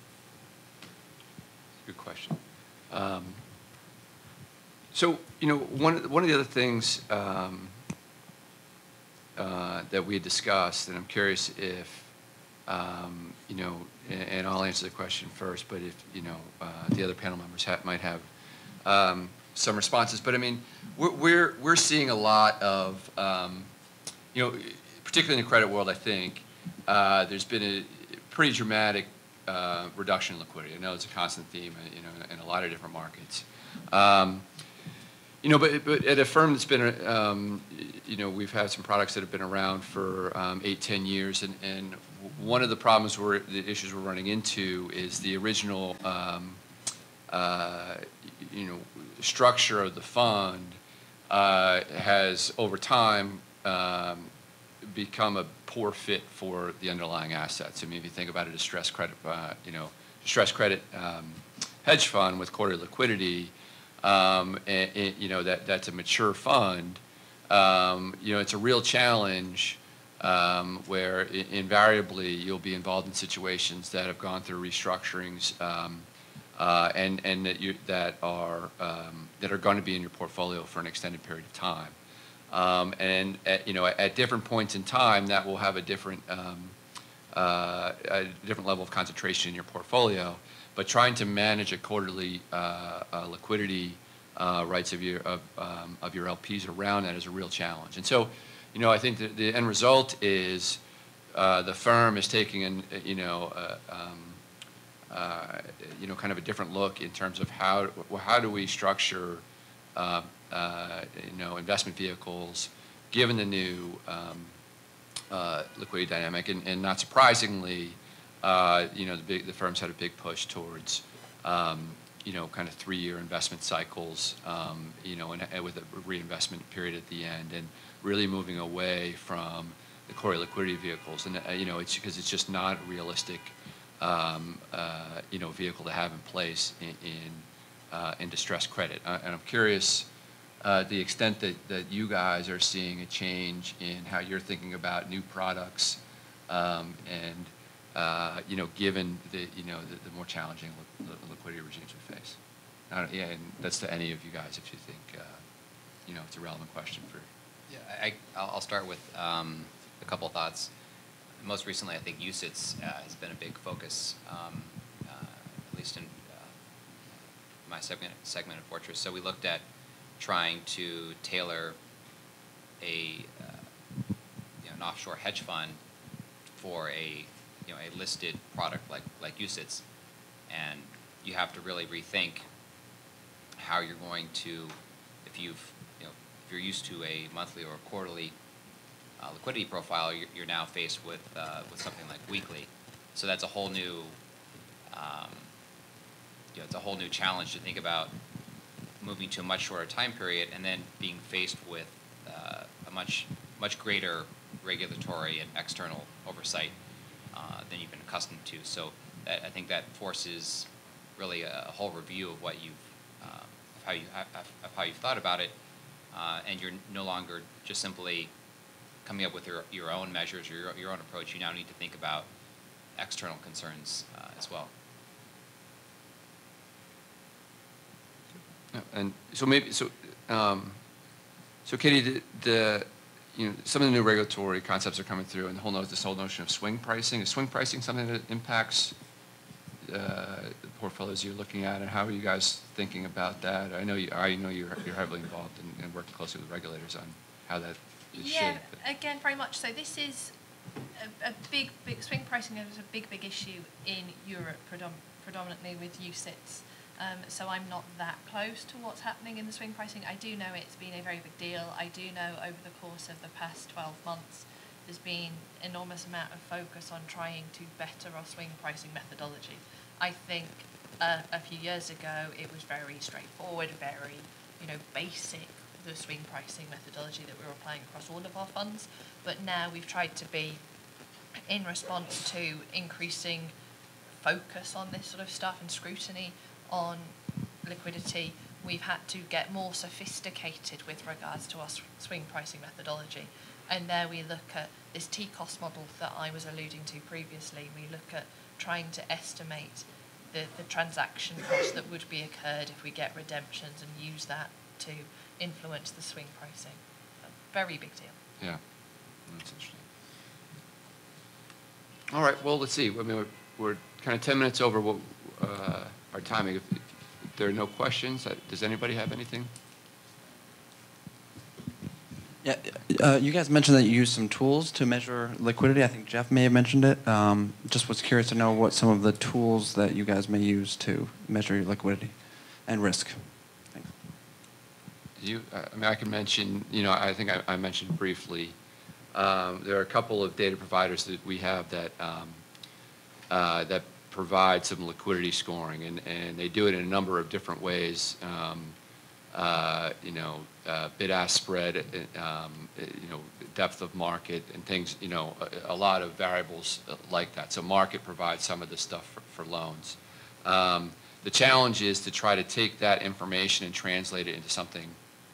Good question. Um, so, you know, one, one of the other things um, uh, that we had discussed, and I'm curious if, um, you know, and, and I'll answer the question first, but if, you know, uh, the other panel members ha might have um, some responses. But I mean, we're, we're, we're seeing a lot of, um, you know, particularly in the credit world, I think, uh, there's been a pretty dramatic uh, reduction in liquidity. I know it's a constant theme, you know, in a lot of different markets. Um, You know, but, but at a firm that's been, um, you know, we've had some products that have been around for um, eight, ten years, and, and one of the problems we're, the issues we're running into is the original, um, uh, you know, structure of the fund uh, has, over time, um, become a poor fit for the underlying assets. I mean, if you think about a distressed credit, uh, you know, distressed credit um, hedge fund with quarterly liquidity, Um, and, and, you know, that, that's a mature fund, um, you know, it's a real challenge um, where I invariably you'll be involved in situations that have gone through restructurings um, uh, and, and that, you, that, are, um, that are going to be in your portfolio for an extended period of time. Um, and, at, you know, at, at different points in time, that will have a different, um, uh, a different level of concentration in your portfolio. But trying to manage a quarterly uh, uh, liquidity uh, rights of your of, um, of your L Ps around that is a real challenge. And so, you know, I think the, the end result is uh, the firm is taking an you know uh, um, uh, you know kind of a different look in terms of how how do we structure uh, uh, you know investment vehicles given the new um, uh, liquidity dynamic, and, and not surprisingly. Uh, you know, the, big, the firms had a big push towards, um, you know, kind of three-year investment cycles, um, you know, and, and with a reinvestment period at the end, and really moving away from the core liquidity vehicles. And, uh, you know, it's because it's just not a realistic, um, uh, you know, vehicle to have in place in, in, uh, in distressed credit. Uh, and I'm curious uh, the extent that, that you guys are seeing a change in how you're thinking about new products um, and, Uh, you know, given the, you know, the, the more challenging li liquidity regimes we face. I don't, yeah, and that's to any of you guys if you think, uh, you know, it's a relevant question for. Yeah, I, I'll start with um, a couple of thoughts. Most recently, I think U C I T S uh, has been a big focus, um, uh, at least in uh, my segment, segment of Fortress. So we looked at trying to tailor a, uh, you know, an offshore hedge fund for a you know, a listed product like, like U C I T S, and you have to really rethink how you're going to, if you've, you know, if you're used to a monthly or quarterly uh, liquidity profile, you're, you're now faced with, uh, with something like weekly. So that's a whole new, um, you know, it's a whole new challenge to think about moving to a much shorter time period and then being faced with uh, a much, much greater regulatory and external oversight Uh, than you've been accustomed to. So that, I think that forces really a, a whole review of what you've, uh, of how you of, of how you've thought about it, uh, and you're no longer just simply coming up with your your own measures or your your own approach. You now need to think about external concerns uh, as well. And so maybe so, um, so Katie, the, the you know, some of the new regulatory concepts are coming through, and the whole no this whole notion of swing pricing. Is swing pricing something that impacts uh, the portfolios you're looking at, and how are you guys thinking about that? I know you, I know you're, you're heavily involved in, and working closely with regulators on how that is yeah, shaped. Yeah, again, very much so. This is a, a big, big swing pricing is a big, big issue in Europe, predom predominantly with U C I T S. Um, so I'm not that close to what's happening in the swing pricing. I do know it's been a very big deal. I do know over the course of the past twelve months, there's been enormous amount of focus on trying to better our swing pricing methodology. I think uh, a few years ago it was very straightforward, very you know basic, the swing pricing methodology that we were applying across all of our funds. But now we've tried to be, in response to increasing focus on this sort of stuff and scrutiny on liquidity, we've had to get more sophisticated with regards to our swing pricing methodology. And there we look at this T cost model that I was alluding to previously. We look at trying to estimate the, the transaction cost that would be incurred if we get redemptions and use that to influence the swing pricing. A very big deal. Yeah, that's interesting. All right, well, let's see. I mean, we're, we're kind of ten minutes over what, uh, our timing. If, if there are no questions, does anybody have anything? Yeah, uh, you guys mentioned that you use some tools to measure liquidity. I think Jeff may have mentioned it. Um, just was curious to know what some of the tools that you guys may use to measure your liquidity and risk. Thanks. You, I mean, I can mention, you know, I think I, I mentioned briefly, um, there are a couple of data providers that we have that um, uh, that provide some liquidity scoring, and, and they do it in a number of different ways. Um, uh, you know, uh, bid-ask spread, um, you know, depth of market, and things, you know, a, a lot of variables like that. So market provides some of the stuff for, for loans. Um, the challenge is to try to take that information and translate it into something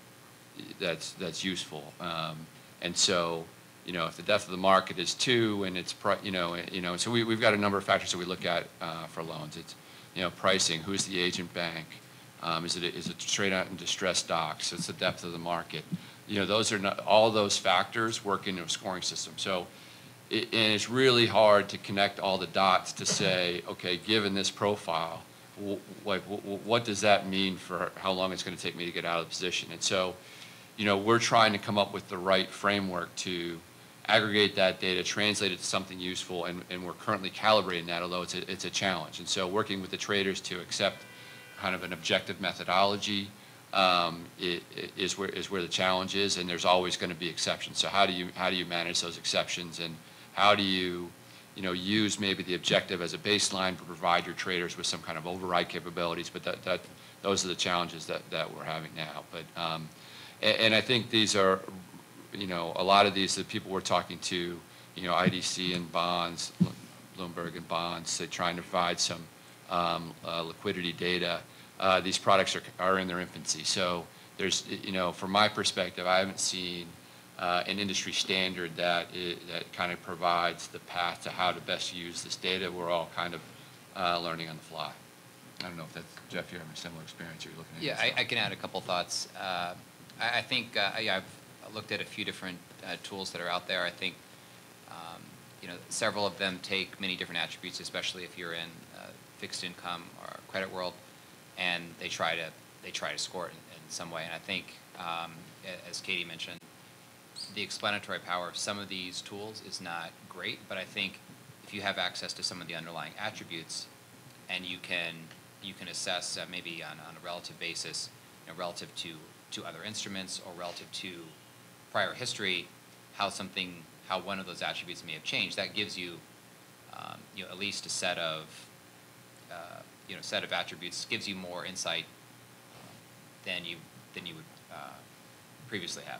that's that's useful. Um, and so, you know, if the depth of the market is two, and it's pri you know, you know, so we we've got a number of factors that we look at uh, for loans. It's, you know, pricing. Who's the agent bank? Um, is it a, is it straight out in distressed stocks? It's the depth of the market. You know, those are not, all those factors work into a scoring system. So, it, and it's really hard to connect all the dots to say, okay, given this profile, like what does that mean for how long it's going to take me to get out of the position? And so, you know, we're trying to come up with the right framework to aggregate that data, translate it to something useful, and, and we're currently calibrating that, although it's a, it's a challenge. And so working with the traders to accept kind of an objective methodology um, it, it is where is where the challenge is, and there's always going to be exceptions. So how do you how do you manage those exceptions, and how do you you know use maybe the objective as a baseline to provide your traders with some kind of override capabilities? But that that those are the challenges that that we're having now. But um, and, and I think these are you know a lot of these the people we're talking to, you know I D C and bonds, Bloomberg and bonds, they're trying to provide some Um, uh, liquidity data. Uh, these products are, are in their infancy. So there's, you know, from my perspective, I haven't seen uh, an industry standard that it, that kind of provides the path to how to best use this data. We're all kind of uh, learning on the fly. I don't know if that's, Jeff, you're having a similar experience. You're looking at Yeah, I, I can add a couple thoughts. Uh, I, I think uh, yeah, I've looked at a few different uh, tools that are out there. I think um, you know several of them take many different attributes, especially if you're in uh, fixed income or credit world, and they try to they try to score it in, in some way. And I think, um, as Katie mentioned, the explanatory power of some of these tools is not great. But I think if you have access to some of the underlying attributes, and you can you can assess uh, maybe on, on a relative basis, you know, relative to to other instruments or relative to prior history, how something how one of those attributes may have changed. That gives you um, you know at least a set of Uh, you know, set of attributes, gives you more insight than you than you would uh, previously have.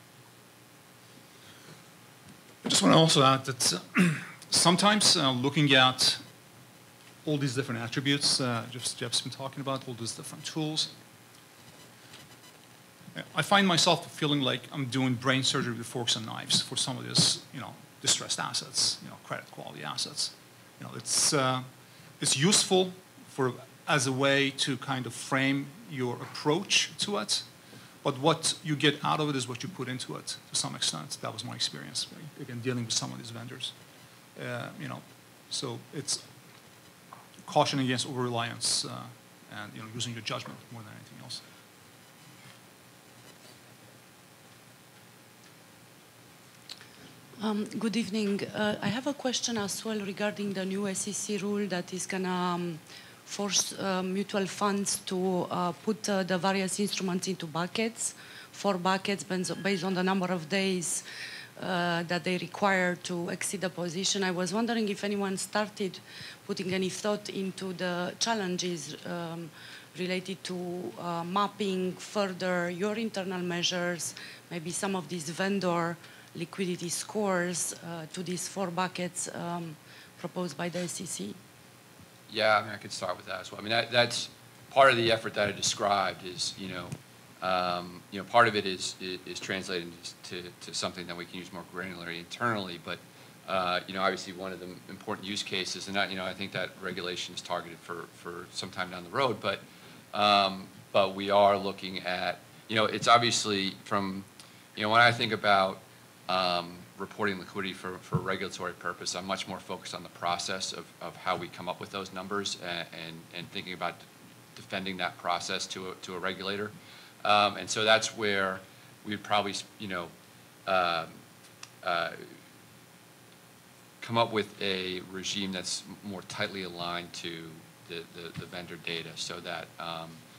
I just want to also add that uh, sometimes uh, looking at all these different attributes, uh, Jeff, Jeff's been talking about all these different tools, I find myself feeling like I'm doing brain surgery with forks and knives for some of these, you know, distressed assets, you know, credit quality assets. You know, it's uh, It's useful for as a way to kind of frame your approach to it, but what you get out of it is what you put into it to some extent. That was my experience, right? Again, dealing with some of these vendors. Uh, you know, so it's caution against over-reliance uh, and you know using your judgment more than anything else. Um, good evening. Uh, I have a question as well regarding the new S E C rule that is going to um, force uh, mutual funds to uh, put uh, the various instruments into buckets, four buckets based on the number of days uh, that they require to exceed the position. I was wondering if anyone started putting any thought into the challenges um, related to uh, mapping further your internal measures, maybe some of these vendor liquidity scores uh, to these four buckets um, proposed by the S E C? Yeah, I mean, I could start with that as well. I mean, that, that's part of the effort that I described is, you know, um, you know, part of it is is, is translated to, to something that we can use more granularly internally. But, uh, you know, obviously one of the important use cases, and that, you know, I think that regulation is targeted for, for some time down the road. But, um, but we are looking at, you know, it's obviously from, you know, when I think about Um, reporting liquidity for, for a regulatory purpose, I'm much more focused on the process of, of how we come up with those numbers and, and, and thinking about defending that process to a, to a regulator. Um, and so that's where we'd probably, you know, uh, uh, come up with a regime that's more tightly aligned to the, the, the vendor data so that, um,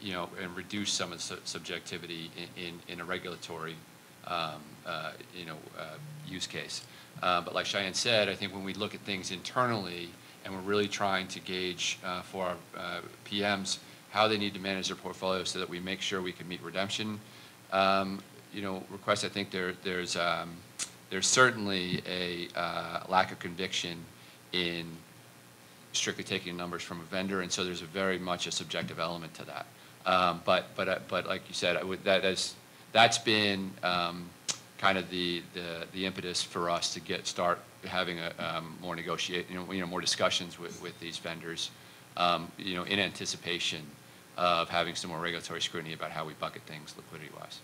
you know, and reduce some of the su subjectivity in, in, in a regulatory, um, uh, you know, uh, use case. Uh, but like Shayan said, I think when we look at things internally and we're really trying to gauge uh, for our uh, P Ms how they need to manage their portfolio so that we make sure we can meet redemption, um, you know, requests, I think there, there's, um, there's certainly a uh, lack of conviction in strictly taking numbers from a vendor, and so there's a very much a subjective element to that. Um, but but uh, but like you said, I would, that is that's been um, kind of the, the the impetus for us to get start having a um, more negotiate you know, you know more discussions with with these vendors, um, you know, in anticipation of having some more regulatory scrutiny about how we bucket things liquidity wise.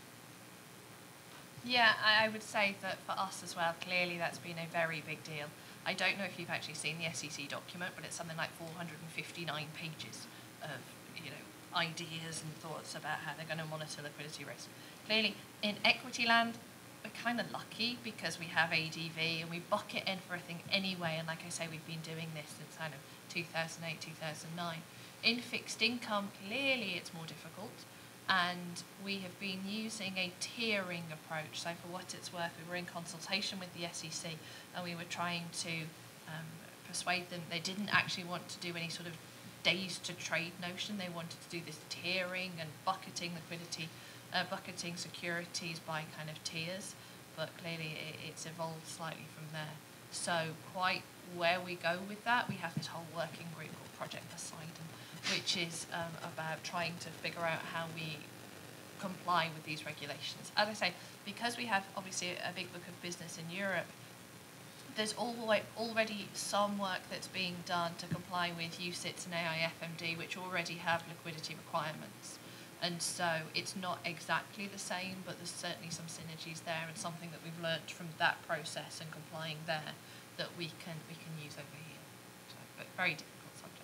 Yeah, I I would say that for us as well, clearly that's been a very big deal. I don't know if you've actually seen the S E C document, but it's something like four hundred fifty-nine pages of, you know, ideas and thoughts about how they're going to monitor liquidity risk. Clearly, in equity land, we're kind of lucky because we have A D V and we bucket everything anyway. And like I say, we've been doing this since kind of two thousand eight, two thousand nine. In fixed income, clearly it's more difficult. And we have been using a tiering approach. So for what it's worth, we were in consultation with the S E C and we were trying to um, persuade them they didn't actually want to do any sort of days to trade notion. They wanted to do this tiering and bucketing liquidity, uh, bucketing securities by kind of tiers. But clearly it, it's evolved slightly from there. So quite where we go with that, we have this whole working group called Project Poseidon, which is um, about trying to figure out how we comply with these regulations. As I say, because we have obviously a big book of business in Europe, there's already some work that's being done to comply with U C I T S and A I F M D, which already have liquidity requirements. And so it's not exactly the same, but there's certainly some synergies there and something that we've learned from that process and complying there that we can, we can use over here. So, but very difficult subject.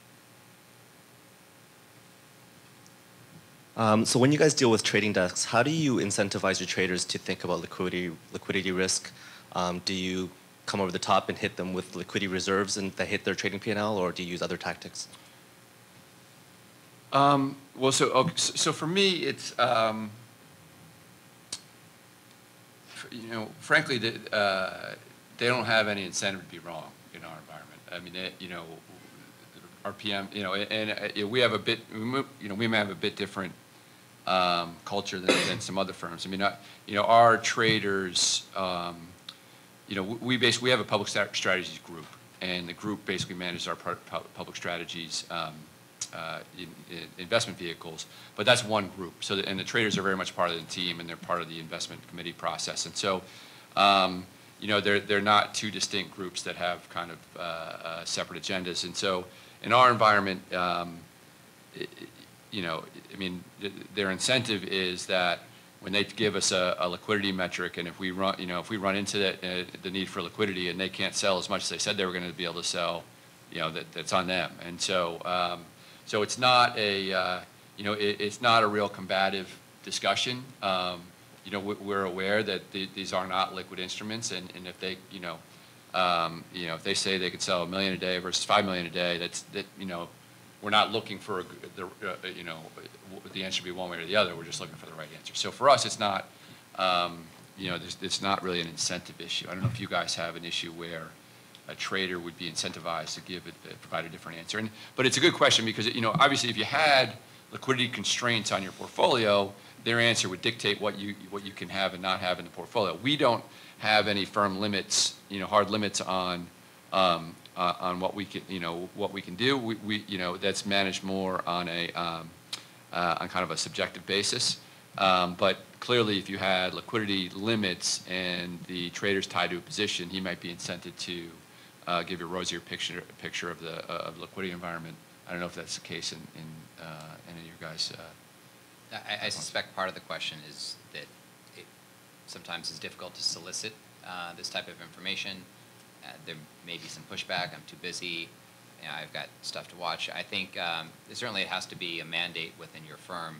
Um, so when you guys deal with trading desks, how do you incentivize your traders to think about liquidity liquidity risk? Um, do you come over the top and hit them with liquidity reserves and that hit their trading P and L, or do you use other tactics? Um, well, so okay, so for me, it's um, you know, frankly, the, uh, they don't have any incentive to be wrong in our environment. I mean, they, you know, our P M, you know, and, and uh, we have a bit, you know, we may have a bit different um, culture than, than some other firms. I mean, uh, you know, our traders, um, you know, we basically we have a public strategies group, and the group basically manages our public strategies um, uh, in, in investment vehicles. But that's one group. So, the, and the traders are very much part of the team, and they're part of the investment committee process. And so, um, you know, they're they're not two distinct groups that have kind of uh, uh, separate agendas. And so, in our environment, um, it, you know, I mean, their incentive is that when they give us a, a liquidity metric, and if we run, you know, if we run into that, uh, the need for liquidity, and they can't sell as much as they said they were going to be able to sell, you know, that, that's on them. And so, um, so it's not a, uh, you know, it, it's not a real combative discussion. Um, you know, we're aware that the, these are not liquid instruments, and, and if they, you know, um, you know, if they say they could sell a million a day versus five million a day, that's that, you know, we're not looking for a, the, uh, you know, the answer to be one way or the other. We're just looking for the right answer. So for us, it's not, um, you know, it's not really an incentive issue. I don't know if you guys have an issue where a trader would be incentivized to give it, provide a different answer. And, but it's a good question because, you know, obviously if you had liquidity constraints on your portfolio, their answer would dictate what you, what you can have and not have in the portfolio. We don't have any firm limits, you know, hard limits on, um, uh, on what we can, you know, what we can do. We, we you know, that's managed more on a, um, uh, on kind of a subjective basis. Um, but clearly, if you had liquidity limits and the trader's tied to a position, he might be incented to uh, give you a rosier picture, picture of the uh, of liquidity environment. I don't know if that's the case in, in uh, any of your guys. Uh, I, I suspect part of the question is that it sometimes is difficult to solicit uh, this type of information. Uh, there may be some pushback. I'm too busy. You know, I've got stuff to watch. I think um, certainly it has to be a mandate within your firm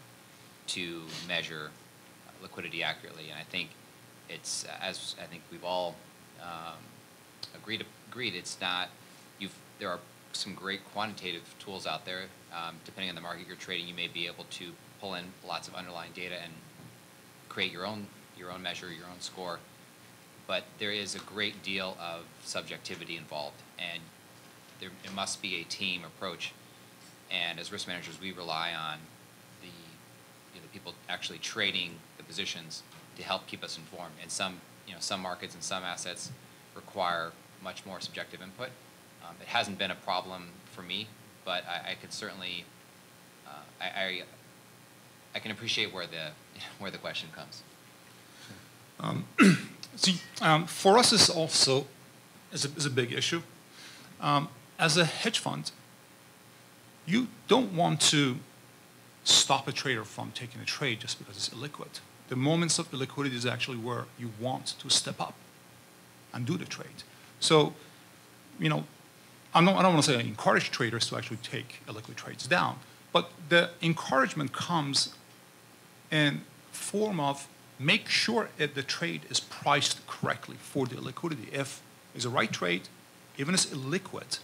to measure liquidity accurately. And I think it's, as I think we've all um, agreed, agreed, it's not, you've, there are some great quantitative tools out there. Um, depending on the market you're trading, you may be able to pull in lots of underlying data and create your own, your own measure, your own score. But there is a great deal of subjectivity involved, and there, it must be a team approach. And as risk managers, we rely on the, you know, the people actually trading the positions to help keep us informed. And some, you know, some markets and some assets require much more subjective input. Um, it hasn't been a problem for me, but I, I could certainly, uh, I, I, I can appreciate where the, where the question comes. Um, see, um, for us, this also is a, is a big issue. Um, as a hedge fund, you don't want to stop a trader from taking a trade just because it's illiquid. The moments of illiquidity is actually where you want to step up and do the trade. So, you know, I'm not, I don't want to say I encourage traders to actually take illiquid trades down, but the encouragement comes in form of make sure that the trade is priced correctly for the illiquidity. If it's a right trade, even if it's illiquid,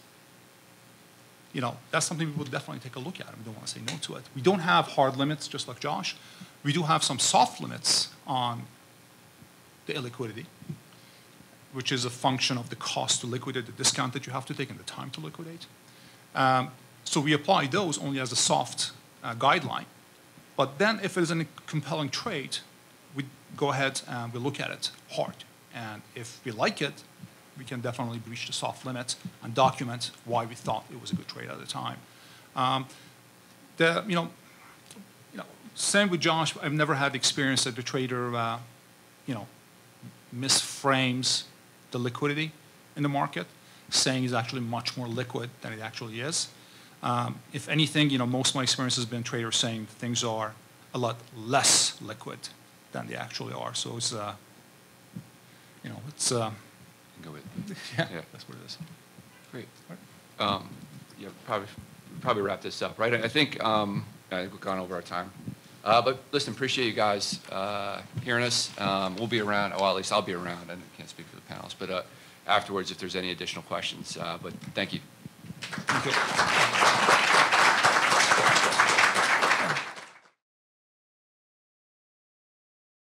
you know, that's something we will definitely take a look at. We don't want to say no to it. We don't have hard limits, just like Josh. We do have some soft limits on the illiquidity, which is a function of the cost to liquidate, the discount that you have to take, and the time to liquidate. Um, so we apply those only as a soft uh, guideline. But then if it is a compelling trade, we go ahead and we look at it hard. And if we like it, we can definitely breach the soft limit and document why we thought it was a good trade at the time. Um, the, you know, you know, same with Josh. I've never had the experience that the trader, uh, you know, misframes the liquidity in the market, saying it's actually much more liquid than it actually is. Um, if anything, you know, most of my experience has been traders saying things are a lot less liquid than they actually are. So it's, uh, you know, it's. Uh, Go with. yeah, Yeah. that's what it is. Great. Um, yeah, probably probably wrap this up, right? I think um, I think we've gone over our time. Uh, but listen, appreciate you guys uh, hearing us. Um, we'll be around. Well, at least I'll be around. I can't speak for the panelists, but uh, afterwards, if there's any additional questions. Uh, but thank you. Thank you.